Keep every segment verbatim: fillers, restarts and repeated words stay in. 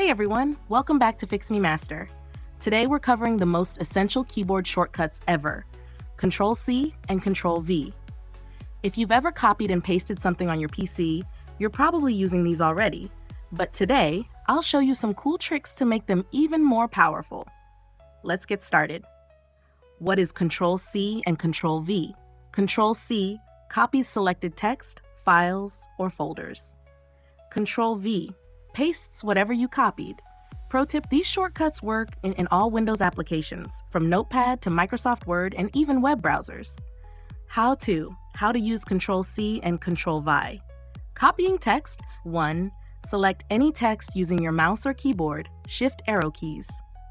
Hey everyone, welcome back to Fix Me Master. Today we're covering the most essential keyboard shortcuts ever, control C and control V. If you've ever copied and pasted something on your P C, you're probably using these already. But today, I'll show you some cool tricks to make them even more powerful. Let's get started. What is control C and control V? control C copies selected text, files, or folders. control V pastes whatever you copied. Pro tip, these shortcuts work in, in all Windows applications, from Notepad to Microsoft Word and even web browsers. How to, how to use control C and control V. Copying text, one. Select any text using your mouse or keyboard, shift arrow keys.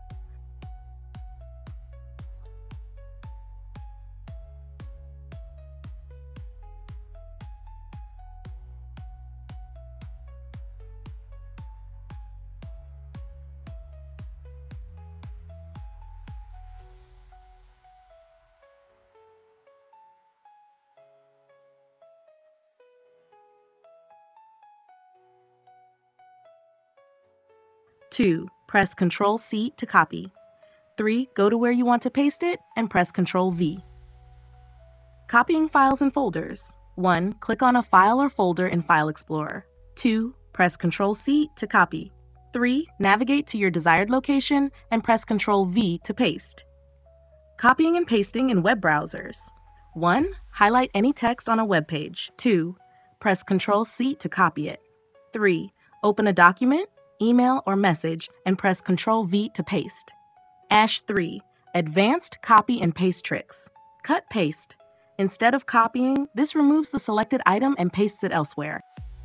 two. Press control C to copy. three. Go to where you want to paste it and press control V. Copying files and folders. one. Click on a file or folder in File Explorer. two. Press control C to copy. three. Navigate to your desired location and press control V to paste. Copying and pasting in web browsers. one. Highlight any text on a web page. two. Press control C to copy it. three. Open a document, email, or message and press control V to paste. three. Advanced copy and paste tricks. Cut paste. Instead of copying, this removes the selected item and pastes it elsewhere.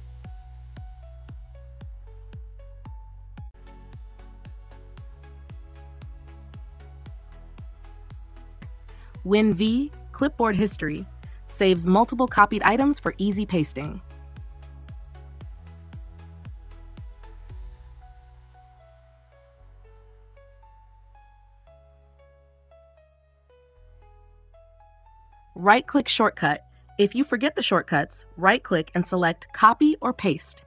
Win V, Clipboard History, saves multiple copied items for easy pasting. Right-click shortcut. If you forget the shortcuts, right-click and select Copy or Paste.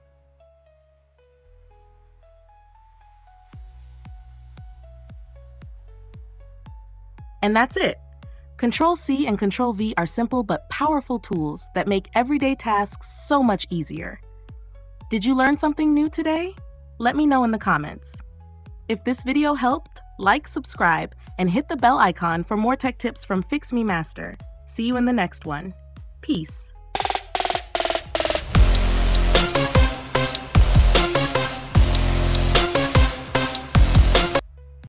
And that's it. control C and control V are simple but powerful tools that make everyday tasks so much easier. Did you learn something new today? Let me know in the comments. If this video helped, like, subscribe, and hit the bell icon for more tech tips from Fix Me Master. See you in the next one. Peace.